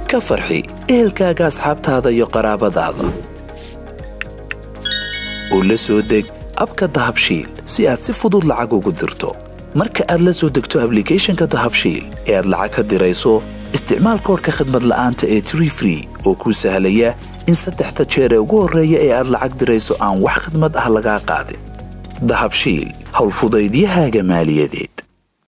ka farxi ehelkaaga asxaabtaada iyo qaraabadaada oo la soo deg abka dahabshiil si aad si fudud lacag ugu dirto marka aad la soo degto applicationka dahabshiil ee aad lacag ka dirayso isticmaal koodhka khidmad la'aanta ee Tree Free oo kuu sahlaya in 3 jeer ee ugu horreeya ee aad lacag dirayso aan wax khidmad ah laga qaadin dahabshiil hawl fudaydiyahaaga maaliyadeed